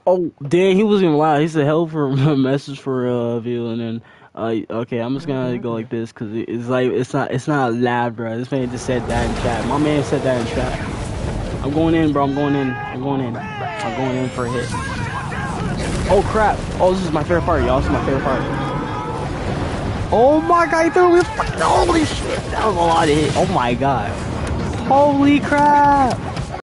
Oh, damn, he wasn't even loud. He said help for a message for view, and then okay, I'm just gonna go like this because it's like it's not loud, bro. This man just said that in chat. My man said that in chat. I'm going in, bro. I'm going in. I'm going in. I'm going in for a hit. Oh crap! Oh, this is my favorite part, y'all. This is my favorite part. Oh my god, he threw me! Holy shit! That was a lot of hit. Oh my god! Holy crap!